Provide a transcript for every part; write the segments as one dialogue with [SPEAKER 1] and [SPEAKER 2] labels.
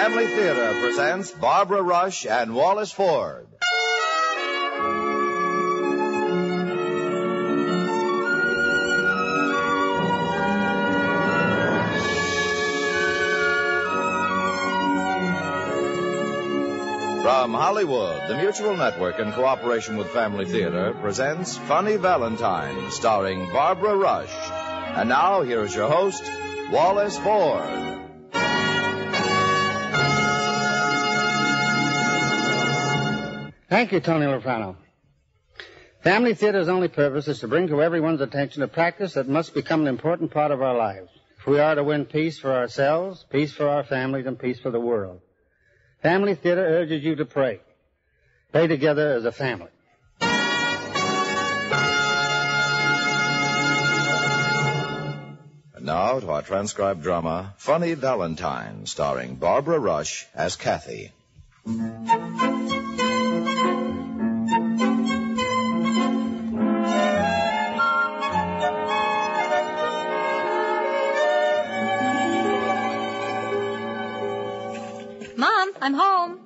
[SPEAKER 1] Family Theater presents Barbara Rush and Wallace Ford. From Hollywood, the Mutual Network, in cooperation with Family Theater, presents Funny Valentine, starring Barbara Rush. And now, here's your host, Wallace Ford.
[SPEAKER 2] Thank you, Tony Lofrano. Family Theater's only purpose is to bring to everyone's attention a practice that must become an important part of our lives. If we are to win peace for ourselves, peace for our families, and peace for the world. Family Theater urges you to pray. Pray together as a family.
[SPEAKER 1] And now to our transcribed drama, Funny Valentine, starring Barbara Rush as Kathy.
[SPEAKER 3] Mom, I'm home.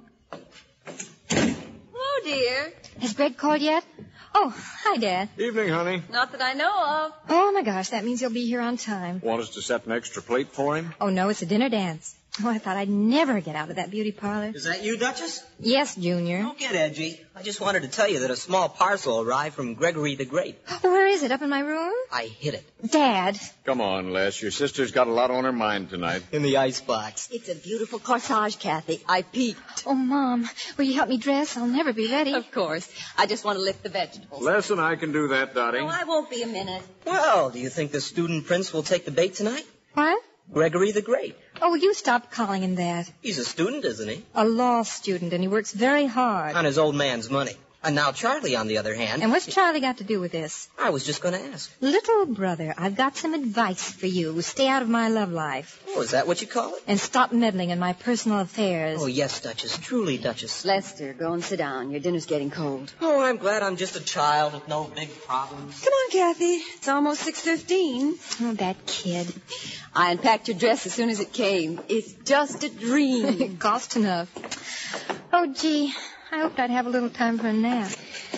[SPEAKER 3] Hello, dear. Has Greg called yet? Oh, hi, Dad.
[SPEAKER 4] Evening, honey.
[SPEAKER 3] Not that I know of. Oh, my gosh, that means he'll be here on time.
[SPEAKER 4] Want us to set an extra plate for him?
[SPEAKER 3] Oh, no, it's a dinner dance. Oh, I thought I'd never get out of that beauty parlor.
[SPEAKER 5] Is that you, Duchess?
[SPEAKER 3] Yes, Junior.
[SPEAKER 5] Don't get edgy. I just wanted to tell you that a small parcel arrived from Gregory the Great.
[SPEAKER 3] Oh, where is it? Up in my room?
[SPEAKER 5] I hid it.
[SPEAKER 3] Dad.
[SPEAKER 4] Come on, Les. Your sister's got a lot on her mind tonight.
[SPEAKER 5] In the icebox.
[SPEAKER 6] It's a beautiful corsage, Kathy. I peeked.
[SPEAKER 3] Oh, Mom, will you help me dress? I'll never be ready.
[SPEAKER 6] Of course. I just want to lift the vegetables.
[SPEAKER 4] Les and I can do that, Dottie.
[SPEAKER 6] No, I won't be a minute.
[SPEAKER 5] Well, do you think the student prince will take the bait tonight?
[SPEAKER 3] What?
[SPEAKER 5] Gregory the Great.
[SPEAKER 3] Oh, will you stop calling him that?
[SPEAKER 5] He's a student, isn't he?
[SPEAKER 3] A law student, and he works very hard.
[SPEAKER 5] On his old man's money. And now Charlie, on the other hand...
[SPEAKER 3] And what's Charlie got to do with this?
[SPEAKER 5] I was just going to ask.
[SPEAKER 3] Little brother, I've got some advice for you. Stay out of my love life.
[SPEAKER 5] Oh, is that what you call it?
[SPEAKER 3] And stop meddling in my personal affairs.
[SPEAKER 5] Oh, yes, Duchess. Truly, Duchess.
[SPEAKER 6] Lester, go and sit down. Your dinner's getting cold.
[SPEAKER 5] Oh, I'm glad I'm just a child with no big problems.
[SPEAKER 6] Come on, Kathy. It's almost 6:15.
[SPEAKER 3] Oh, that kid.
[SPEAKER 6] I unpacked your dress as soon as it came. It's just a dream.
[SPEAKER 3] It cost enough. Oh, gee. I hoped I'd have a little time for a nap.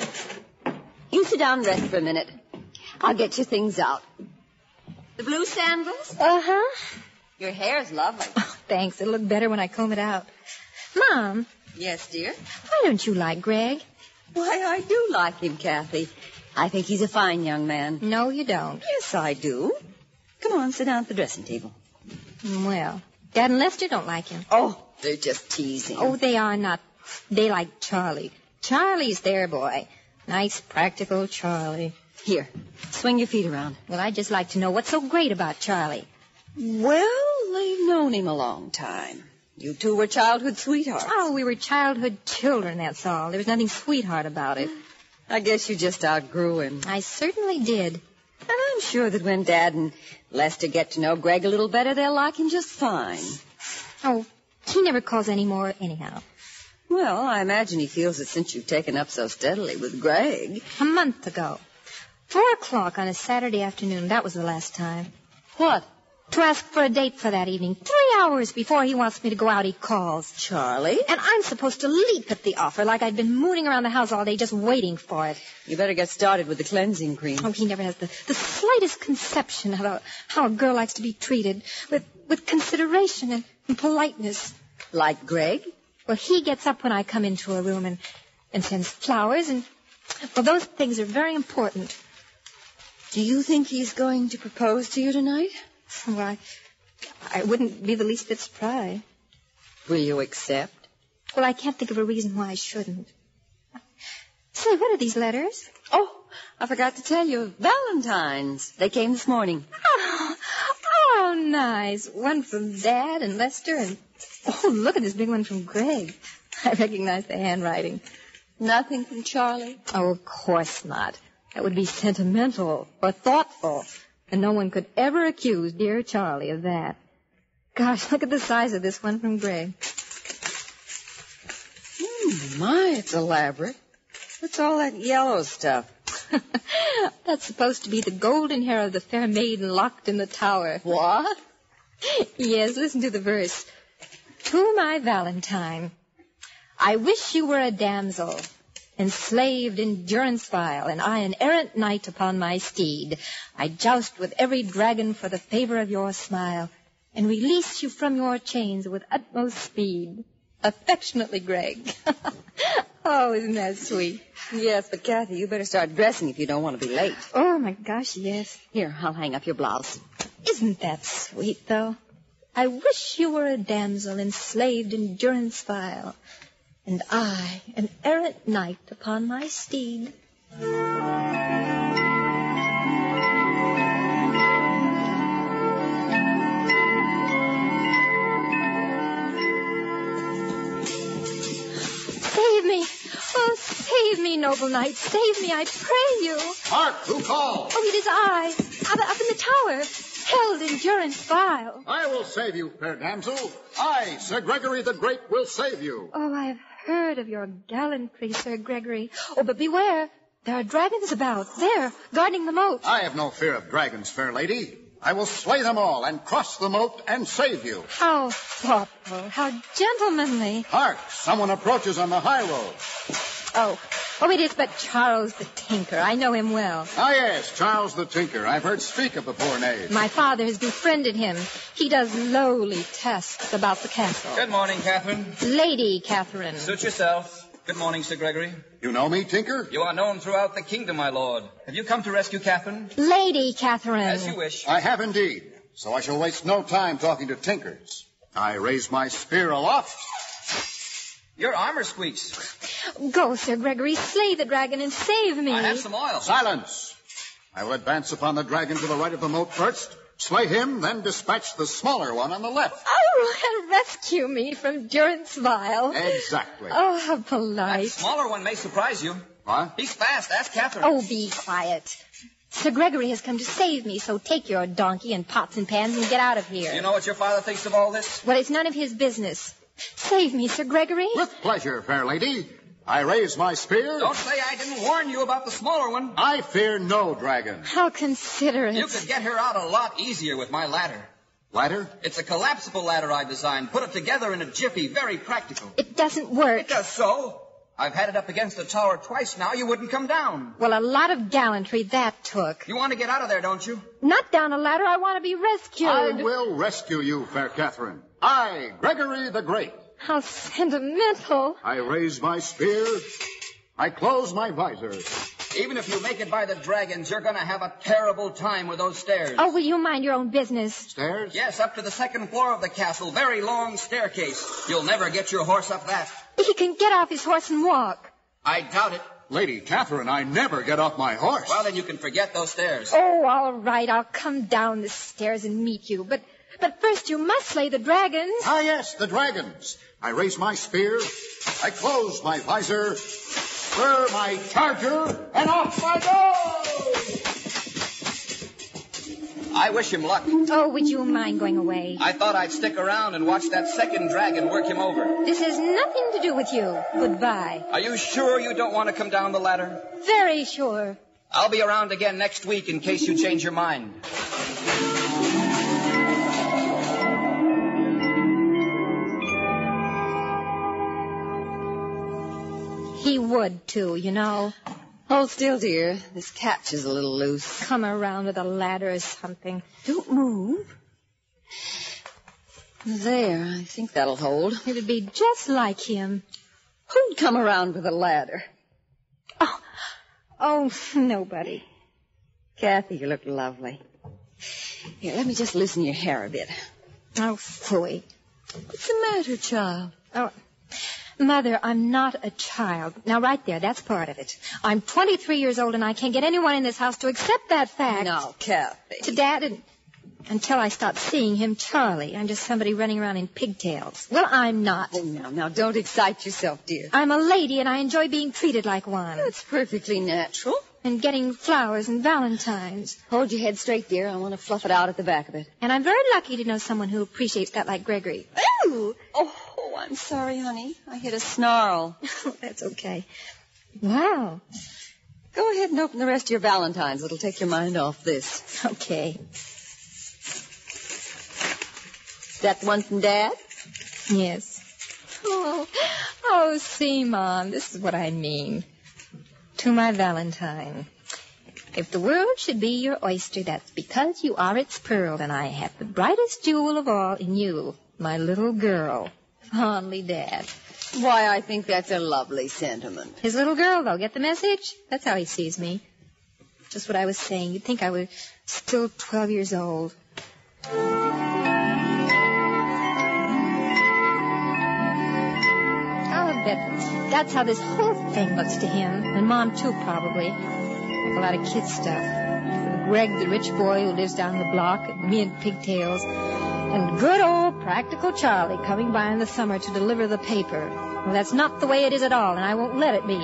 [SPEAKER 6] You sit down and rest for a minute. I'll get your things out. The blue sandals?
[SPEAKER 3] Uh-huh.
[SPEAKER 6] Your hair's lovely.
[SPEAKER 3] Oh, thanks. It'll look better when I comb it out. Mom.
[SPEAKER 6] Yes, dear?
[SPEAKER 3] Why don't you like Greg?
[SPEAKER 6] Why, I do like him, Kathy. I think he's a fine young man.
[SPEAKER 3] No, you don't.
[SPEAKER 6] Yes, I do. Come on, sit down at the dressing table.
[SPEAKER 3] Well, Dad and Lester don't like him.
[SPEAKER 6] Oh, they're just teasing.
[SPEAKER 3] Oh, they are not. They like Charlie. Charlie's their boy. Nice, practical Charlie.
[SPEAKER 6] Here, swing your feet around.
[SPEAKER 3] Well, I'd just like to know what's so great about Charlie.
[SPEAKER 6] Well, they've known him a long time. You two were childhood sweethearts.
[SPEAKER 3] Oh, we were childhood children, that's all. There was nothing sweetheart about it.
[SPEAKER 6] I guess you just outgrew him.
[SPEAKER 3] I certainly did.
[SPEAKER 6] And I'm sure that when Dad and Lester get to know Greg a little better, they'll like him just fine.
[SPEAKER 3] Oh, he never calls any more anyhow.
[SPEAKER 6] Well, I imagine he feels that since you've taken up so steadily with Greg.
[SPEAKER 3] A month ago. 4:00 on a Saturday afternoon. That was the last time.
[SPEAKER 6] What?
[SPEAKER 3] To ask for a date for that evening. 3 hours before he wants me to go out, he calls.
[SPEAKER 6] Charlie?
[SPEAKER 3] And I'm supposed to leap at the offer like I'd been mooning around the house all day just waiting for it.
[SPEAKER 6] You better get started with the cleansing cream.
[SPEAKER 3] Oh, he never has the slightest conception of how a girl likes to be treated. With consideration and politeness.
[SPEAKER 6] Like Greg?
[SPEAKER 3] Well, he gets up when I come into a room and sends flowers, and, well, those things are very important.
[SPEAKER 6] Do you think he's going to propose to you tonight?
[SPEAKER 3] Well, I wouldn't be the least bit surprised.
[SPEAKER 6] Will you accept?
[SPEAKER 3] Well, I can't think of a reason why I shouldn't. Say, what are these letters?
[SPEAKER 6] Oh, I forgot to tell you. Valentine's. They came this morning.
[SPEAKER 3] Oh, nice. One from Dad and Lester and... Oh, look at this big one from Greg. I recognize the handwriting.
[SPEAKER 6] Nothing from Charlie?
[SPEAKER 3] Oh, of course not. That would be sentimental or thoughtful. And no one could ever accuse dear Charlie of that. Gosh, look at the size of this one from Greg.
[SPEAKER 6] My, it's elaborate. What's all that yellow stuff?
[SPEAKER 3] That's supposed to be the golden hair of the fair maiden locked in the tower.
[SPEAKER 6] What?
[SPEAKER 3] Yes, listen to the verse. To my Valentine. I wish you were a damsel, enslaved in durance vile, and I an errant knight upon my steed. I joust with every dragon for the favor of your smile, and release you from your chains with utmost speed. Affectionately, Greg. Oh, isn't that sweet?
[SPEAKER 6] Yes, but Kathy, you better start dressing if you don't want to be late.
[SPEAKER 3] Oh, my gosh, yes.
[SPEAKER 6] Here, I'll hang up your blouse.
[SPEAKER 3] Isn't that sweet, though? I wish you were a damsel enslaved in durance vile, and I an errant knight upon my steed. Save me! Oh, save me, noble knight. Save me, I pray you.
[SPEAKER 7] Hark! Who calls?
[SPEAKER 3] Oh, it is I, up in the tower, held in durance vile.
[SPEAKER 7] I will save you, fair damsel. I, Sir Gregory the Great, will save you.
[SPEAKER 3] Oh, I have heard of your gallantry, Sir Gregory. Oh, but beware. There are dragons about. There, guarding the moat.
[SPEAKER 7] I have no fear of dragons, fair lady. I will slay them all and cross the moat and save you.
[SPEAKER 3] How thoughtful, how gentlemanly.
[SPEAKER 7] Hark! Someone approaches on the high road.
[SPEAKER 3] Oh, it is but Charles the Tinker. I know him well.
[SPEAKER 7] Ah, yes, Charles the Tinker. I've heard speak of the poor knave.
[SPEAKER 3] My father has befriended him. He does lowly tasks about the castle.
[SPEAKER 8] Good morning, Catherine.
[SPEAKER 3] Lady Catherine.
[SPEAKER 8] Suit yourself. Good morning, Sir Gregory.
[SPEAKER 7] You know me, Tinker?
[SPEAKER 8] You are known throughout the kingdom, my lord. Have you come to rescue Catherine?
[SPEAKER 3] Lady Catherine.
[SPEAKER 8] As you wish.
[SPEAKER 7] I have indeed. So I shall waste no time talking to tinkers. I raise my spear aloft.
[SPEAKER 8] Your armor squeaks.
[SPEAKER 3] Go, Sir Gregory, slay the dragon and save me.
[SPEAKER 8] I have some oil.
[SPEAKER 7] Silence! I will advance upon the dragon to the right of the moat first, slay him, then dispatch the smaller one on the left.
[SPEAKER 3] Oh, and rescue me from durance vile.
[SPEAKER 7] Exactly.
[SPEAKER 3] Oh, how polite.
[SPEAKER 8] That smaller one may surprise you.
[SPEAKER 7] What?
[SPEAKER 8] He's fast. Ask Catherine.
[SPEAKER 3] Oh, be quiet. Sir Gregory has come to save me, so take your donkey and pots and pans and get out of here.
[SPEAKER 8] You know what your father thinks of all this?
[SPEAKER 3] Well, it's none of his business. Save me, Sir Gregory.
[SPEAKER 7] With pleasure, fair lady. I raise my spear.
[SPEAKER 8] Don't say I didn't warn you about the smaller one.
[SPEAKER 7] I fear no dragon.
[SPEAKER 3] How considerate.
[SPEAKER 8] You could get her out a lot easier with my ladder.
[SPEAKER 7] Ladder?
[SPEAKER 8] It's a collapsible ladder I designed. Put it together in a jiffy. Very practical.
[SPEAKER 3] It doesn't work.
[SPEAKER 8] It does so. I've had it up against the tower twice now. You wouldn't come down.
[SPEAKER 3] Well, a lot of gallantry that took.
[SPEAKER 8] You want to get out of there, don't you?
[SPEAKER 3] Not down a ladder. I want to be rescued.
[SPEAKER 7] I will rescue you, fair Catherine. I, Gregory the Great.
[SPEAKER 3] How sentimental.
[SPEAKER 7] I raise my spear. I close my visor.
[SPEAKER 8] Even if you make it by the dragons, you're going to have a terrible time with those stairs.
[SPEAKER 3] Oh, will you mind your own business?
[SPEAKER 7] Stairs?
[SPEAKER 8] Yes, up to the second floor of the castle. Very long staircase. You'll never get your horse up that.
[SPEAKER 3] He can get off his horse and walk.
[SPEAKER 8] I doubt it.
[SPEAKER 7] Lady Catherine, I never get off my horse.
[SPEAKER 8] Well, then you can forget those stairs.
[SPEAKER 3] Oh, all right. I'll come down the stairs and meet you. But first you must slay the dragons.
[SPEAKER 7] Ah, yes, the dragons. I raise my spear. I close my visor. Spur my charger, and off I go!
[SPEAKER 8] I wish him luck.
[SPEAKER 3] Oh, would you mind going away?
[SPEAKER 8] I thought I'd stick around and watch that second dragon work him over.
[SPEAKER 3] This has nothing to do with you. Goodbye.
[SPEAKER 8] Are you sure you don't want to come down the ladder?
[SPEAKER 3] Very sure.
[SPEAKER 8] I'll be around again next week in case you change your mind.
[SPEAKER 3] He would, too, you know.
[SPEAKER 6] Hold still, dear. This catch is a little loose.
[SPEAKER 3] Come around with a ladder or something.
[SPEAKER 6] Don't move. There, I think that'll hold.
[SPEAKER 3] It'd be just like him.
[SPEAKER 6] Who'd come around with a ladder?
[SPEAKER 3] Oh, nobody.
[SPEAKER 6] Kathy, you look lovely. Here, let me just loosen your hair a bit.
[SPEAKER 3] Oh, phooey.
[SPEAKER 6] What's the matter, child?
[SPEAKER 3] Oh, Mother, I'm not a child. Now, right there, that's part of it. I'm 23 years old, and I can't get anyone in this house to accept that fact.
[SPEAKER 6] No, Kathy.
[SPEAKER 3] To Dad, until I stop seeing him, Charlie. I'm just somebody running around in pigtails. Well, I'm not.
[SPEAKER 6] Oh, now, don't excite yourself, dear.
[SPEAKER 3] I'm a lady, and I enjoy being treated like one.
[SPEAKER 6] That's perfectly natural.
[SPEAKER 3] And getting flowers and valentines.
[SPEAKER 6] Hold your head straight, dear. I want to fluff it out at the back of it.
[SPEAKER 3] And I'm very lucky to know someone who appreciates that like Gregory.
[SPEAKER 6] Ooh! Oh, I'm sorry, honey. I hit a snarl.
[SPEAKER 3] That's okay. Wow.
[SPEAKER 6] Go ahead and open the rest of your valentines. It'll take your mind off this.
[SPEAKER 3] Okay.
[SPEAKER 6] That one from Dad?
[SPEAKER 3] Yes. Oh, see, Mom, this is what I mean. To my Valentine. If the world should be your oyster, that's because you are its pearl, and I have the brightest jewel of all in you, my little girl. Fondly, Dad.
[SPEAKER 6] Why, I think that's a lovely sentiment.
[SPEAKER 3] His little girl, though. Get the message? That's how he sees me. Just what I was saying. You'd think I was still 12 years old. That's how this whole thing looks to him. And Mom, too, probably. A lot of kid stuff. Greg, the rich boy who lives down the block, and me in pigtails. And good old practical Charlie coming by in the summer to deliver the paper. Well, that's not the way it is at all, and I won't let it be.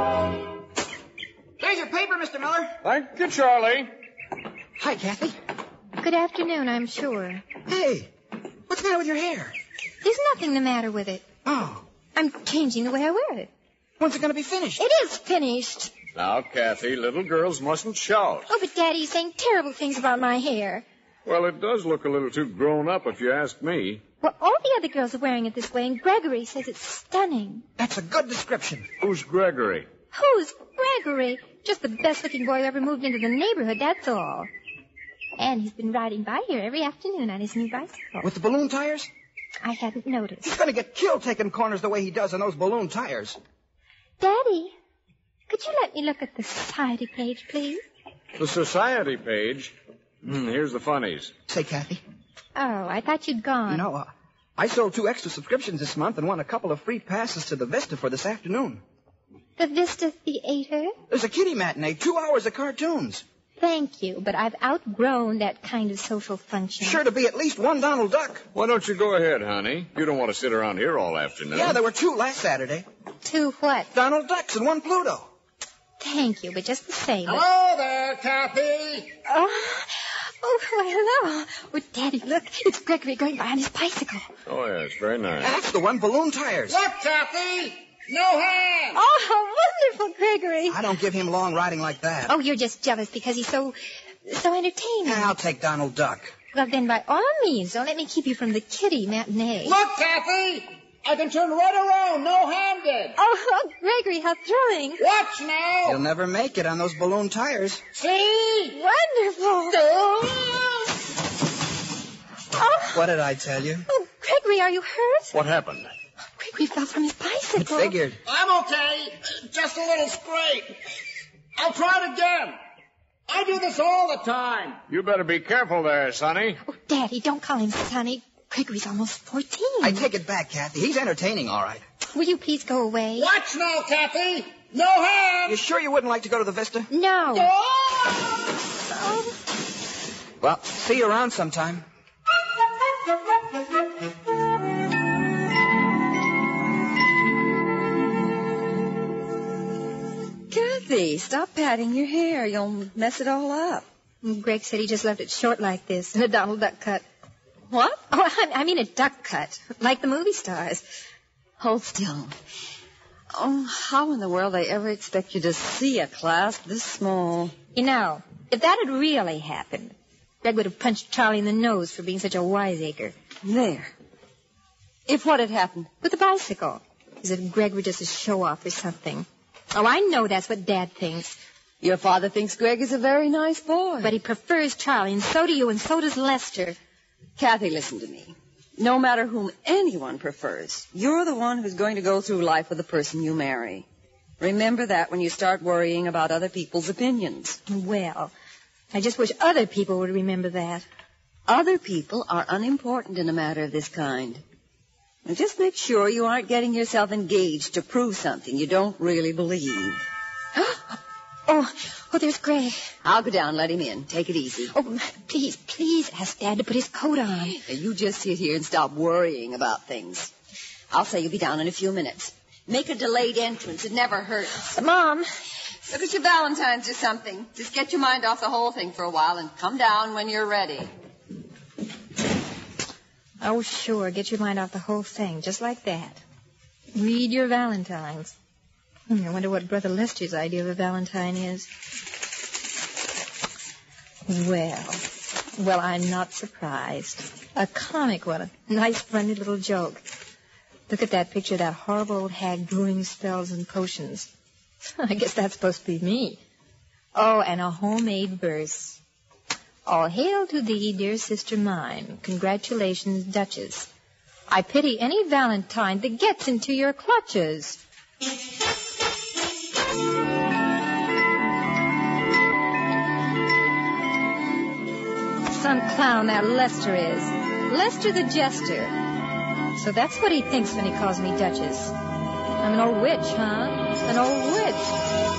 [SPEAKER 8] There's your paper, Mr. Miller.
[SPEAKER 4] Thank you, Charlie.
[SPEAKER 8] Hi, Kathy.
[SPEAKER 3] Good afternoon, I'm sure.
[SPEAKER 8] Hey, what's the matter with your hair?
[SPEAKER 3] There's nothing the matter with it.
[SPEAKER 8] Oh.
[SPEAKER 3] I'm changing the way I wear it.
[SPEAKER 8] When's it going to be finished?
[SPEAKER 3] It is finished.
[SPEAKER 4] Now, Kathy, little girls mustn't shout.
[SPEAKER 3] Oh, but Daddy's saying terrible things about my hair.
[SPEAKER 4] Well, it does look a little too grown up, if you ask me.
[SPEAKER 3] Well, all the other girls are wearing it this way, and Gregory says it's stunning.
[SPEAKER 8] That's a good description.
[SPEAKER 4] Who's Gregory?
[SPEAKER 3] Who's Gregory? Just the best-looking boy who ever moved into the neighborhood, that's all. And he's been riding by here every afternoon on his new bicycle.
[SPEAKER 8] With the balloon tires?
[SPEAKER 3] I hadn't noticed.
[SPEAKER 8] He's going to get killed taking corners the way he does on those balloon tires.
[SPEAKER 3] Daddy, could you let me look at the society page, please?
[SPEAKER 4] The society page? Here's the funnies.
[SPEAKER 8] Say, Kathy.
[SPEAKER 3] Oh, I thought you'd gone.
[SPEAKER 8] No, I sold 2 extra subscriptions this month and won a couple of free passes to the Vista for this afternoon.
[SPEAKER 3] The Vista Theater?
[SPEAKER 8] There's a kiddie matinee, 2 hours of cartoons.
[SPEAKER 3] Thank you, but I've outgrown that kind of social function.
[SPEAKER 8] Sure to be at least one Donald Duck.
[SPEAKER 4] Why don't you go ahead, honey? You don't want to sit around here all afternoon.
[SPEAKER 8] Yeah, there were 2 last Saturday.
[SPEAKER 3] 2 what?
[SPEAKER 8] Donald Ducks and 1 Pluto.
[SPEAKER 3] Thank you, but just the same.
[SPEAKER 7] Hello there, Kathy.
[SPEAKER 3] Oh, why, hello. Oh, Daddy, look. It's Gregory going by on his bicycle.
[SPEAKER 4] Oh, yes, very nice.
[SPEAKER 8] That's the one, balloon tires.
[SPEAKER 7] Look, Kathy. No hands.
[SPEAKER 3] Oh, how wonderful, Gregory.
[SPEAKER 8] I don't give him long riding like that.
[SPEAKER 3] Oh, you're just jealous because he's so entertaining.
[SPEAKER 8] I'll take Donald Duck.
[SPEAKER 3] Well, then, by all means, don't let me keep you from the kiddie matinee.
[SPEAKER 7] Look, Kathy. I can turn right around, no-handed.
[SPEAKER 3] Oh, Gregory, how thrilling.
[SPEAKER 7] Watch now.
[SPEAKER 8] You'll never make it on those balloon tires.
[SPEAKER 7] See?
[SPEAKER 3] Wonderful. Oh.
[SPEAKER 8] What did I tell you?
[SPEAKER 3] Oh, Gregory, are you hurt?
[SPEAKER 4] What happened?
[SPEAKER 3] Gregory fell from his bicycle.
[SPEAKER 8] It figured.
[SPEAKER 7] I'm okay. Just a little scrape. I'll try it again. I do this all the time.
[SPEAKER 4] You better be careful there, Sonny.
[SPEAKER 3] Oh, Daddy, don't call him Sonny. Gregory's almost 14.
[SPEAKER 8] I take it back, Kathy. He's entertaining, all right.
[SPEAKER 3] Will you please go away?
[SPEAKER 7] Watch now, Kathy. No hands.
[SPEAKER 8] You sure you wouldn't like to go to the Vista?
[SPEAKER 3] No.
[SPEAKER 7] Oh!
[SPEAKER 8] Well, see you around sometime.
[SPEAKER 6] Kathy, stop patting your hair. You'll mess it all up.
[SPEAKER 3] Greg said he just left it short like this in a Donald Duck cut.
[SPEAKER 6] What?
[SPEAKER 3] Oh, I mean a duck cut, like the movie stars.
[SPEAKER 6] Hold still. Oh, how in the world they ever expect you to see a class this small?
[SPEAKER 3] You know, if that had really happened, Greg would have punched Charlie in the nose for being such a wiseacre.
[SPEAKER 6] There. If what had happened?
[SPEAKER 3] With the bicycle. As if Greg were just a show-off or something. Oh, I know that's what Dad thinks.
[SPEAKER 6] Your father thinks Greg is a very nice boy.
[SPEAKER 3] But he prefers Charlie, and so do you, and so does Lester.
[SPEAKER 6] Kathy, listen to me. No matter whom anyone prefers, you're the one who's going to go through life with the person you marry. Remember that when you start worrying about other people's opinions.
[SPEAKER 3] Well, I just wish other people would remember that.
[SPEAKER 6] Other people are unimportant in a matter of this kind. And just make sure you aren't getting yourself engaged to prove something you don't really believe.
[SPEAKER 3] Oh, there's Greg.
[SPEAKER 6] I'll go down and let him in. Take it easy.
[SPEAKER 3] Oh, please ask Dad to put his coat on.
[SPEAKER 6] Now, you just sit here and stop worrying about things. I'll say you'll be down in a few minutes. Make a delayed entrance. It never hurts.
[SPEAKER 3] Mom.
[SPEAKER 6] Look at your Valentines or something. Just get your mind off the whole thing for a while and come down when you're ready.
[SPEAKER 3] Oh, sure. Get your mind off the whole thing, just like that. Read your Valentines. I wonder what Brother Lester's idea of a Valentine is. Well, I'm not surprised. A comic one. A nice, friendly little joke. Look at that picture of that horrible old hag brewing spells and potions. I guess that's supposed to be me. Oh, and a homemade verse. All hail to thee, dear sister mine. Congratulations, Duchess. I pity any Valentine that gets into your clutches. Some clown that Lester is. Lester the Jester. So that's what he thinks when he calls me Duchess. I'm an old witch, huh? An old witch.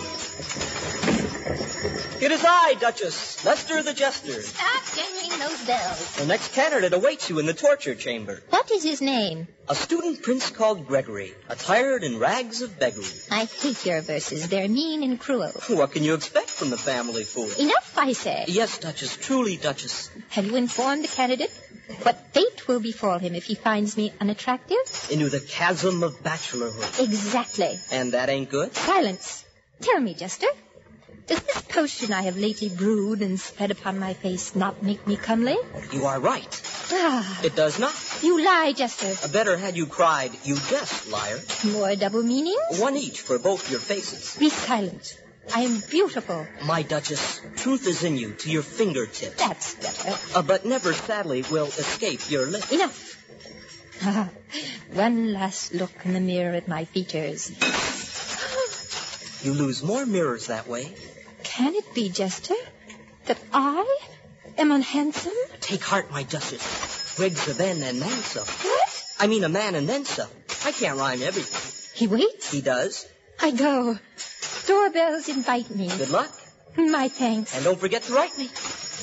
[SPEAKER 5] It is I, Duchess, Lester the Jester.
[SPEAKER 3] Stop jingling those bells.
[SPEAKER 5] The next candidate awaits you in the torture chamber.
[SPEAKER 3] What is his name?
[SPEAKER 5] A student prince called Gregory, attired in rags of beggary.
[SPEAKER 3] I hate your verses. They're mean and cruel.
[SPEAKER 5] What can you expect from the family fool?
[SPEAKER 3] Enough, I say.
[SPEAKER 5] Yes, Duchess, truly, Duchess.
[SPEAKER 3] Have you informed the candidate what fate will befall him if he finds me unattractive?
[SPEAKER 5] Into the chasm of bachelorhood.
[SPEAKER 3] Exactly.
[SPEAKER 5] And that ain't good?
[SPEAKER 3] Silence. Tell me, Jester, does this potion I have lately brewed and spread upon my face not make me comely?
[SPEAKER 5] You are right.
[SPEAKER 3] Ah.
[SPEAKER 5] It does not.
[SPEAKER 3] You lie, Jester.
[SPEAKER 5] Better had you cried, you jest, liar.
[SPEAKER 3] More double meanings?
[SPEAKER 5] One each for both your faces.
[SPEAKER 3] Be silent. I am beautiful.
[SPEAKER 5] My Duchess, truth is in you to your fingertips.
[SPEAKER 3] That's better.
[SPEAKER 5] But never, sadly, will escape your lips.
[SPEAKER 3] Enough. One last look in the mirror at my features.
[SPEAKER 5] You lose more mirrors that way.
[SPEAKER 3] Can it be, Jester, that I am unhandsome?
[SPEAKER 5] Take heart, my Duchess. Greg's a then and then so.
[SPEAKER 3] What?
[SPEAKER 5] I mean a man and then so. I can't rhyme everything.
[SPEAKER 3] He waits?
[SPEAKER 5] He does.
[SPEAKER 3] I go. Doorbells invite me.
[SPEAKER 5] Good luck.
[SPEAKER 3] My thanks.
[SPEAKER 5] And don't forget to write me.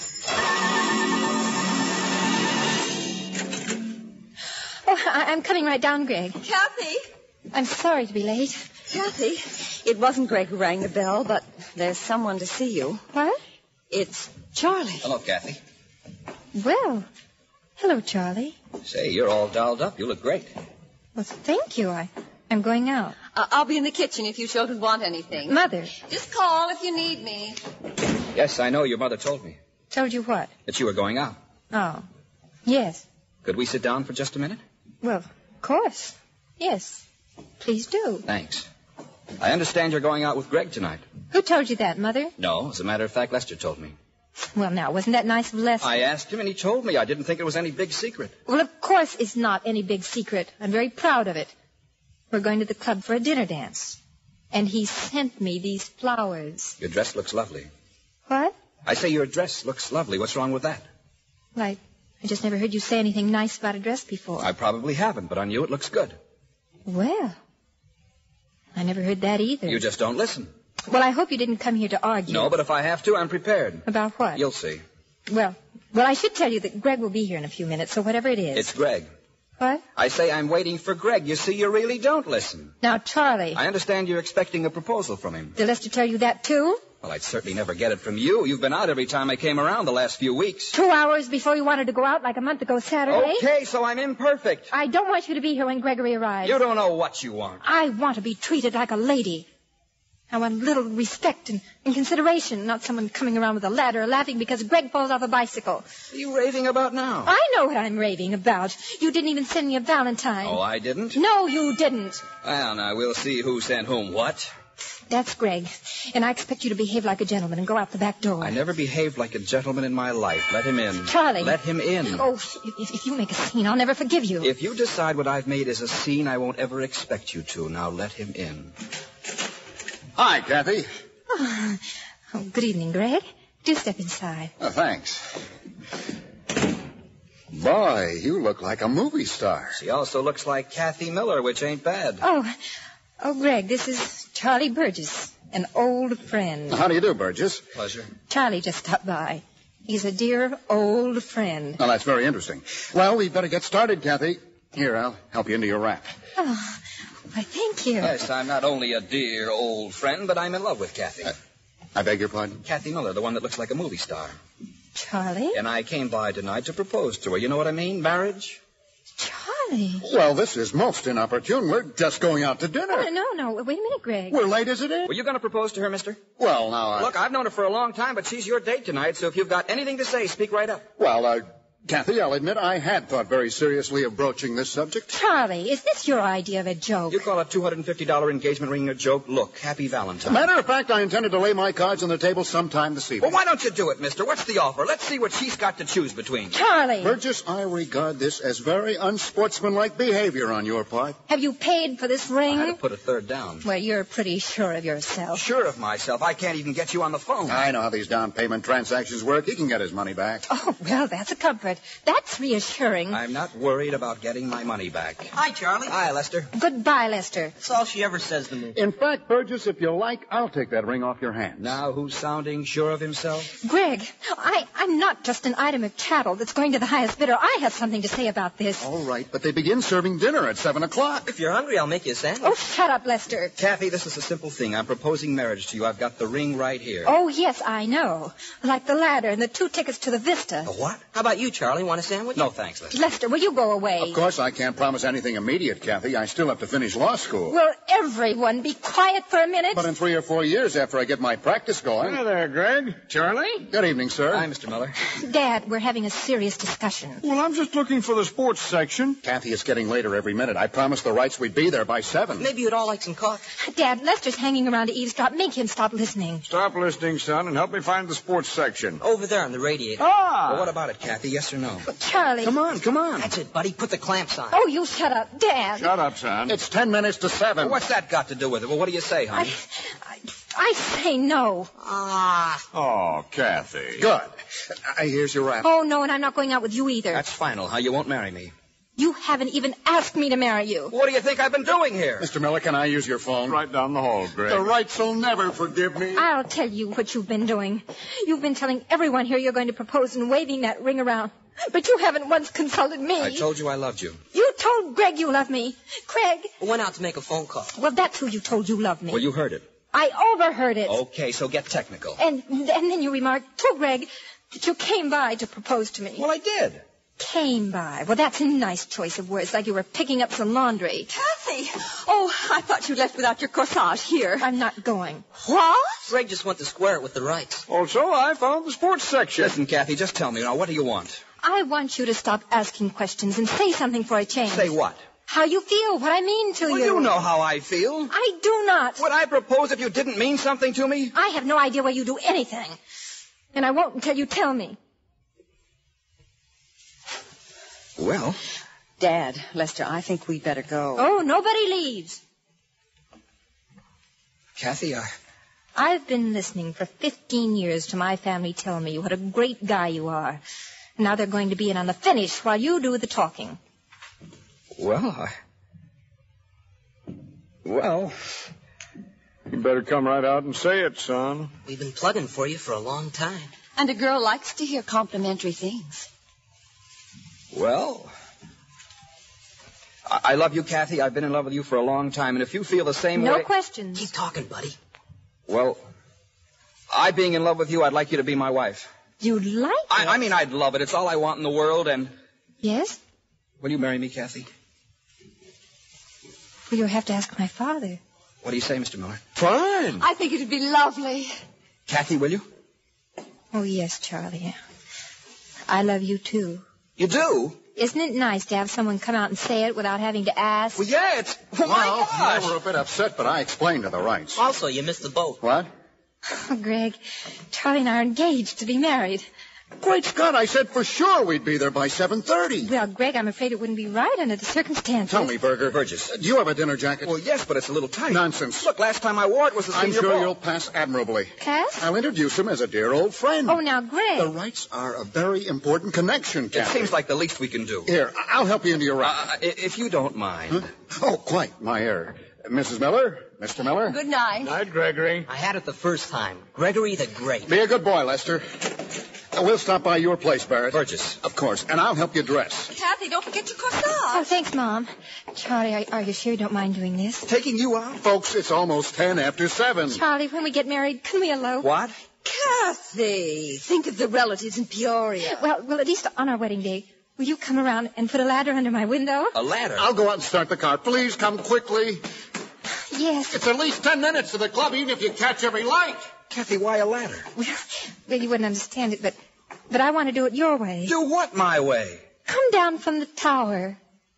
[SPEAKER 3] Oh, I'm coming right down, Greg.
[SPEAKER 6] Kathy!
[SPEAKER 3] I'm sorry to be late.
[SPEAKER 6] Kathy, it wasn't Greg who rang the bell, but there's someone to see you.
[SPEAKER 3] What?
[SPEAKER 6] It's Charlie.
[SPEAKER 9] Hello, Kathy.
[SPEAKER 3] Well, hello, Charlie.
[SPEAKER 9] Say, you're all dolled up. You look great.
[SPEAKER 3] Well, thank you. I'm going out.
[SPEAKER 6] I'll be in the kitchen if you children want anything.
[SPEAKER 3] Mother.
[SPEAKER 6] Just call if you need me.
[SPEAKER 9] Yes, I know. Your mother told me.
[SPEAKER 3] Told you what?
[SPEAKER 9] That you were going out.
[SPEAKER 3] Oh, yes.
[SPEAKER 9] Could we sit down for just a minute?
[SPEAKER 3] Well, of course. Yes. Please do.
[SPEAKER 9] Thanks. I understand you're going out with Greg tonight.
[SPEAKER 3] Who told you that, Mother?
[SPEAKER 9] No, as a matter of fact, Lester told me.
[SPEAKER 3] Well, now, wasn't that nice of Lester?
[SPEAKER 9] I asked him, and he told me. I didn't think it was any big secret.
[SPEAKER 3] Well, of course it's not any big secret. I'm very proud of it. We're going to the club for a dinner dance. And he sent me these flowers.
[SPEAKER 9] Your dress looks lovely.
[SPEAKER 3] What?
[SPEAKER 9] I say your dress looks lovely. What's wrong with that?
[SPEAKER 3] Well, I just never heard you say anything nice about a dress before.
[SPEAKER 9] I probably haven't, but on you it looks good.
[SPEAKER 3] Well, I never heard that either.
[SPEAKER 9] You just don't listen.
[SPEAKER 3] Well, I hope you didn't come here to argue.
[SPEAKER 9] No, but if I have to, I'm prepared.
[SPEAKER 3] About what?
[SPEAKER 9] You'll see.
[SPEAKER 3] Well, I should tell you that Greg will be here in a few minutes, so whatever it is.
[SPEAKER 9] It's Greg.
[SPEAKER 3] What?
[SPEAKER 9] I say I'm waiting for Greg. You see, you really don't listen.
[SPEAKER 3] Now, Charlie.
[SPEAKER 9] I understand you're expecting a proposal from him.
[SPEAKER 3] Did Lester tell you that, too?
[SPEAKER 9] Well, I'd certainly never get it from you. You've been out every time I came around the last few weeks.
[SPEAKER 3] 2 hours before you wanted to go out like a month ago Saturday.
[SPEAKER 9] Okay, so I'm imperfect.
[SPEAKER 3] I don't want you to be here when Gregory arrives.
[SPEAKER 9] You don't know what you want.
[SPEAKER 3] I want to be treated like a lady. I want a little respect and consideration, not someone coming around with a ladder laughing because Greg falls off a bicycle.
[SPEAKER 9] What are you raving about now?
[SPEAKER 3] I know what I'm raving about. You didn't even send me a Valentine.
[SPEAKER 9] Oh, I didn't?
[SPEAKER 3] No, you didn't.
[SPEAKER 9] Well, now, we'll see who sent whom what.
[SPEAKER 3] That's Greg. And I expect you to behave like a gentleman and go out the back door.
[SPEAKER 9] I never behaved like a gentleman in my life. Let him in.
[SPEAKER 3] Charlie.
[SPEAKER 9] Let him in.
[SPEAKER 3] Oh, if you make a scene, I'll never forgive you.
[SPEAKER 9] If you decide what I've made is a scene, I won't ever expect you to. Now let him in.
[SPEAKER 7] Hi, Kathy.
[SPEAKER 3] Oh, good evening, Greg. Do step inside.
[SPEAKER 7] Oh, thanks. Boy, you look like a movie star.
[SPEAKER 9] She also looks like Kathy Miller, which ain't bad.
[SPEAKER 3] Oh, Greg, this is Charlie Burgess, an old friend.
[SPEAKER 7] How do you do, Burgess?
[SPEAKER 9] Pleasure.
[SPEAKER 3] Charlie just stopped by. He's a dear old friend.
[SPEAKER 7] Well, that's very interesting. Well, we'd better get started, Kathy. Here, I'll help you into your wrap.
[SPEAKER 3] Oh, why, thank you.
[SPEAKER 9] Yes, I'm not only a dear old friend, but I'm in love with Kathy.
[SPEAKER 7] I beg your pardon?
[SPEAKER 9] Kathy Miller, the one that looks like a movie star.
[SPEAKER 3] Charlie?
[SPEAKER 9] And I came by tonight to propose to her. You know what I mean? Marriage?
[SPEAKER 3] Charlie.
[SPEAKER 7] Well, this is most inopportune. We're just going out to dinner.
[SPEAKER 3] Oh, no. Wait a minute, Greg.
[SPEAKER 7] We're late as it is.
[SPEAKER 9] Were you going to propose to her, mister?
[SPEAKER 7] Well, now,
[SPEAKER 9] Look, I've known her for a long time, but she's your date tonight, so if you've got anything to say, speak right up.
[SPEAKER 7] Well, Kathy, I'll admit I had thought very seriously of broaching this subject.
[SPEAKER 3] Charlie, is this your idea of a joke?
[SPEAKER 9] You call a $250 engagement ring a joke? Look, happy Valentine.
[SPEAKER 7] Matter of fact, I intended to lay my cards on the table sometime this evening.
[SPEAKER 9] Well, why don't you do it, mister? What's the offer? Let's see what she's got to choose between.
[SPEAKER 3] Charlie!
[SPEAKER 7] Burgess, I regard this as very unsportsmanlike behavior on your part.
[SPEAKER 3] Have you paid for this ring?
[SPEAKER 9] I had to put a third down.
[SPEAKER 3] Well, you're pretty sure of yourself.
[SPEAKER 9] Sure of myself. I can't even get you on the phone.
[SPEAKER 7] I know how these down payment transactions work. He can get his money back.
[SPEAKER 3] Oh, well, that's a comfort. That's reassuring.
[SPEAKER 9] I'm not worried about getting my money back.
[SPEAKER 5] Hi, Charlie.
[SPEAKER 9] Hi, Lester.
[SPEAKER 3] Goodbye, Lester.
[SPEAKER 5] That's all she ever says to me.
[SPEAKER 7] In fact, Burgess, if you like, I'll take that ring off your hands.
[SPEAKER 9] Now, who's sounding sure of himself?
[SPEAKER 3] Greg, I'm not just an item of chattel that's going to the highest bidder. I have something to say about this.
[SPEAKER 7] All right, but they begin serving dinner at 7 o'clock.
[SPEAKER 5] If you're hungry, I'll make you a sandwich.
[SPEAKER 3] Oh, shut up, Lester.
[SPEAKER 9] Kathy, this is a simple thing. I'm proposing marriage to you. I've got the ring right here.
[SPEAKER 3] Oh, yes, I know. Like the ladder and the 2 tickets to the Vista.
[SPEAKER 5] A what? How about you, Charlie? Want a sandwich?
[SPEAKER 9] No, thanks, Lester.
[SPEAKER 3] Lester, will you go away?
[SPEAKER 7] Of course, I can't promise anything immediate, Kathy. I still have to finish law school.
[SPEAKER 3] Will everyone be quiet for a minute?
[SPEAKER 7] But in 3 or 4 years after I get my practice going.
[SPEAKER 4] Hi there, Greg. Charlie?
[SPEAKER 7] Good evening, sir.
[SPEAKER 9] Hi, Mr. Miller.
[SPEAKER 3] Dad, we're having a serious discussion.
[SPEAKER 4] Well, I'm just looking for the sports section.
[SPEAKER 7] Kathy, it's getting later every minute. I promised the Wrights we'd be there by 7.
[SPEAKER 5] Maybe you'd all like some coffee.
[SPEAKER 3] Dad, Lester's hanging around to eavesdrop. Make him stop listening.
[SPEAKER 4] Stop listening, son, and help me find the sports section.
[SPEAKER 5] Over there on the radiator.
[SPEAKER 9] Well, what about it, Kathy? Yes or no?
[SPEAKER 3] Charlie.
[SPEAKER 9] Come on.
[SPEAKER 5] That's it, buddy. Put the clamps on.
[SPEAKER 3] Oh, you shut up, Dad.
[SPEAKER 4] Shut up, son.
[SPEAKER 7] It's 10 minutes to 7.
[SPEAKER 9] Well, what's that got to do with it? Well, what do you say, honey?
[SPEAKER 3] I say no.
[SPEAKER 4] Oh, Kathy.
[SPEAKER 7] Good. Here's your wrap.
[SPEAKER 3] Oh, no, and I'm not going out with you either.
[SPEAKER 9] That's final, huh? You won't marry me.
[SPEAKER 3] You haven't even asked me to marry you.
[SPEAKER 9] What do you think I've been doing here?
[SPEAKER 7] Mr. Miller, can I use your phone?
[SPEAKER 4] Right down the hall, Greg.
[SPEAKER 7] The Wrights will never forgive me.
[SPEAKER 3] I'll tell you what you've been doing. You've been telling everyone here you're going to propose and waving that ring around. But you haven't once consulted me.
[SPEAKER 9] I told you I loved you.
[SPEAKER 3] You told Greg you love me. Craig.
[SPEAKER 5] I went out to make a phone call.
[SPEAKER 3] Well, that's who you told you love me.
[SPEAKER 9] Well, you heard it.
[SPEAKER 3] I overheard it.
[SPEAKER 9] Okay, so get technical.
[SPEAKER 3] And then you remarked to Greg that you came by to propose to me.
[SPEAKER 9] Well, I did.
[SPEAKER 3] Came by. Well, that's a nice choice of words, like you were picking up some laundry.
[SPEAKER 6] Kathy! Oh, I thought you left without your corsage here.
[SPEAKER 3] I'm not going.
[SPEAKER 6] What?
[SPEAKER 5] Greg just went to square it with the Wrights.
[SPEAKER 4] Also, I found the sports section.
[SPEAKER 9] Listen, Kathy, just tell me now, what do you want?
[SPEAKER 3] I want you to stop asking questions and say something for a change.
[SPEAKER 9] Say what?
[SPEAKER 3] How you feel, what I mean to
[SPEAKER 9] Well,
[SPEAKER 3] you.
[SPEAKER 9] you know how I feel.
[SPEAKER 3] I do not.
[SPEAKER 9] Would I propose if you didn't mean something to me?
[SPEAKER 3] I have no idea why you do anything. And I won't until you tell me.
[SPEAKER 9] Well.
[SPEAKER 6] Dad, Lester, I think we'd better go.
[SPEAKER 3] Oh, nobody leaves.
[SPEAKER 9] Kathy,
[SPEAKER 3] I've been listening for 15 years to my family tell me what a great guy you are. Now they're going to be in on the finish while you do the talking.
[SPEAKER 9] Well,
[SPEAKER 4] You better come right out and say it, son.
[SPEAKER 5] We've been plugging for you for a long time.
[SPEAKER 6] And a girl likes to hear complimentary things.
[SPEAKER 9] Well, I love you, Kathy. I've been in love with you for a long time. And if you feel the same way...
[SPEAKER 3] No questions.
[SPEAKER 5] Keep talking, buddy.
[SPEAKER 9] Well, I being in love with you, I'd like you to be my wife.
[SPEAKER 3] You'd like it?
[SPEAKER 9] I mean, I'd love it. It's all I want in the world, and...
[SPEAKER 3] Yes?
[SPEAKER 9] Will you marry me, Kathy?
[SPEAKER 3] Well, you'll have to ask my father.
[SPEAKER 9] What do you say, Mr. Miller?
[SPEAKER 4] Fine.
[SPEAKER 6] I think it'd be lovely.
[SPEAKER 9] Kathy, will you?
[SPEAKER 3] Oh, yes, Charlie. I love you, too.
[SPEAKER 9] You do?
[SPEAKER 3] Isn't it nice to have someone come out and say it without having to ask?
[SPEAKER 9] Well, yeah, it's... Oh, my gosh.
[SPEAKER 7] They were a bit upset, but I explained to the Wrights.
[SPEAKER 5] Also, you missed the boat.
[SPEAKER 7] What?
[SPEAKER 3] Oh, Greg, Charlie and I are engaged to be married.
[SPEAKER 7] Great Scott, I said for sure we'd be there by 7:30.
[SPEAKER 3] Well, Greg, I'm afraid it wouldn't be right under the circumstances.
[SPEAKER 7] Tell me,
[SPEAKER 9] Burgess.
[SPEAKER 7] do you have a dinner jacket?
[SPEAKER 9] Well, yes, but it's a little tight.
[SPEAKER 7] Nonsense.
[SPEAKER 9] Look, last time I wore it was the
[SPEAKER 7] I'm
[SPEAKER 9] senior
[SPEAKER 7] sure
[SPEAKER 9] ball.
[SPEAKER 7] you'll pass admirably.
[SPEAKER 3] Pass?
[SPEAKER 7] I'll introduce him as a dear old friend.
[SPEAKER 3] Oh, now, Greg.
[SPEAKER 7] The Wrights are a very important connection,
[SPEAKER 9] It
[SPEAKER 7] Kathy.
[SPEAKER 9] seems like the least we can do.
[SPEAKER 7] Here, I'll help you into your wrap.
[SPEAKER 9] If you don't mind.
[SPEAKER 7] Huh? Oh, quite. My error. Mrs. Miller? Mr. Miller?
[SPEAKER 6] Good night.
[SPEAKER 4] Night, Gregory.
[SPEAKER 5] I had it the first time. Gregory the Great.
[SPEAKER 7] Be a good boy, Lester. We'll stop by your place, Barrett.
[SPEAKER 9] Burgess.
[SPEAKER 7] Of course. And I'll help you dress.
[SPEAKER 6] Kathy, don't forget your corsage.
[SPEAKER 3] Oh, thanks, Mom. Charlie, are you sure you don't mind doing this?
[SPEAKER 9] Taking you out?
[SPEAKER 7] Folks, it's almost 10 after 7.
[SPEAKER 3] Charlie, when we get married, can we elope?
[SPEAKER 9] What?
[SPEAKER 6] Kathy, think of the relatives in Peoria.
[SPEAKER 3] Well, at least on our wedding day, will you come around and put a ladder under my window?
[SPEAKER 9] A ladder?
[SPEAKER 7] I'll go out and start the car. Please come quickly.
[SPEAKER 3] Yes.
[SPEAKER 7] It's at least 10 minutes to the club, even if you catch every light.
[SPEAKER 9] Kathy, why a ladder?
[SPEAKER 3] Well, you wouldn't understand it, but But I want to do it your way.
[SPEAKER 9] Do what my way?
[SPEAKER 3] Come down from the tower.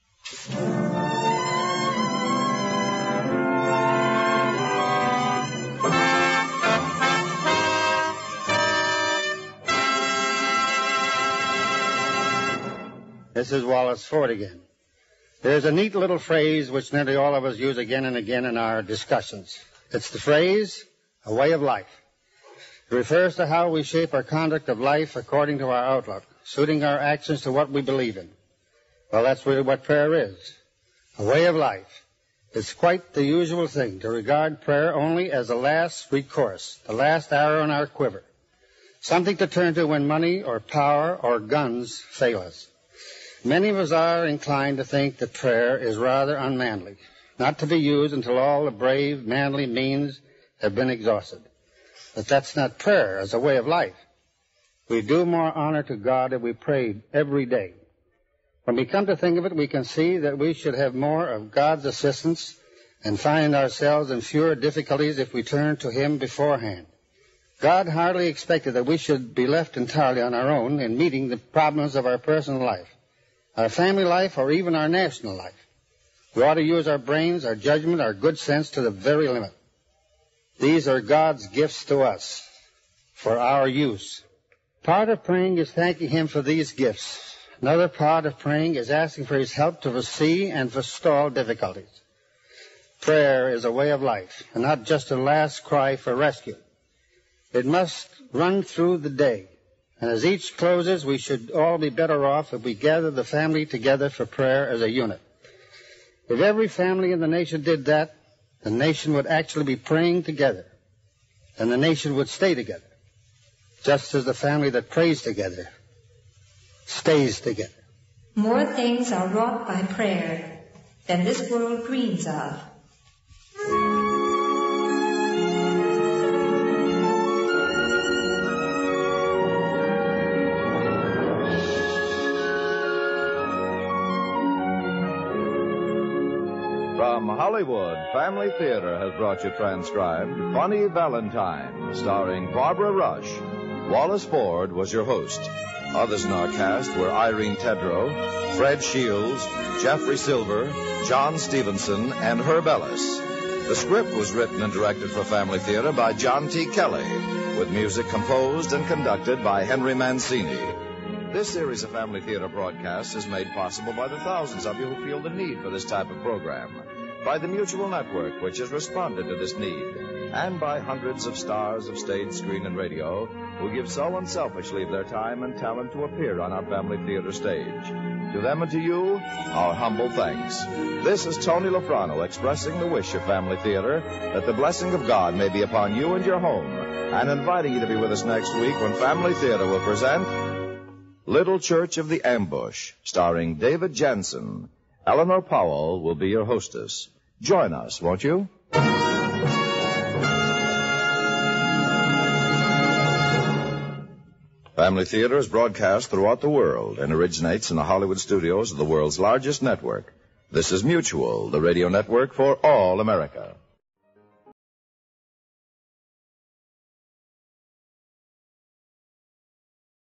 [SPEAKER 2] This is Wallace Ford again. There's a neat little phrase which nearly all of us use again and again in our discussions. It's the phrase, a way of life. It refers to how we shape our conduct of life according to our outlook, suiting our actions to what we believe in. Well, that's really what prayer is, a way of life. It's quite the usual thing to regard prayer only as a last recourse, the last arrow in our quiver, something to turn to when money or power or guns fail us. Many of us are inclined to think that prayer is rather unmanly, not to be used until all the brave, manly means have been exhausted. But that's not prayer as a way of life. We do more honor to God if we pray every day. When we come to think of it, we can see that we should have more of God's assistance and find ourselves in fewer difficulties if we turn to Him beforehand. God hardly expected that we should be left entirely on our own in meeting the problems of our personal life, our family life, or even our national life. We ought to use our brains, our judgment, our good sense to the very limit. These are God's gifts to us for our use. Part of praying is thanking Him for these gifts. Another part of praying is asking for His help to foresee and forestall difficulties. Prayer is a way of life, and not just a last cry for rescue. It must run through the day. And as each closes, we should all be better off if we gather the family together for prayer as a unit. If every family in the nation did that, the nation would actually be praying together, and the nation would stay together, just as the family that prays together stays together.
[SPEAKER 3] More things are wrought by prayer than this world dreams of.
[SPEAKER 1] From Hollywood, Family Theater has brought you transcribed Funny Valentine, starring Barbara Rush. Wallace Ford was your host. Others in our cast were Irene Tedrow, Fred Shields, Jeffrey Silver, John Stevenson, and Herb Ellis. The script was written and directed for Family Theater by John T. Kelly, with music composed and conducted by Henry Mancini. This series of Family Theater broadcasts is made possible by the thousands of you who feel the need for this type of program, by the Mutual Network, which has responded to this need, and by hundreds of stars of stage, screen, and radio who give so unselfishly of their time and talent to appear on our Family Theater stage. To them and to you, our humble thanks. This is Tony Lofrano expressing the wish of Family Theater that the blessing of God may be upon you and your home, and inviting you to be with us next week when Family Theater will present Little Church of the Ambush, starring David Jansen. Eleanor Powell will be your hostess. Join us, won't you? Family Theater is broadcast throughout the world and originates in the Hollywood studios of the world's largest network. This is Mutual, the radio network for all America.